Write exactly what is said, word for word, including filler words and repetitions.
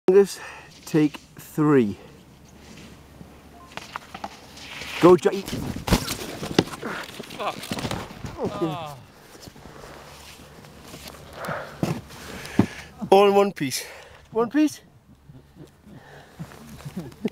Angus, take three. Go, Johnny. Fuck. Oh. All in one piece. One piece?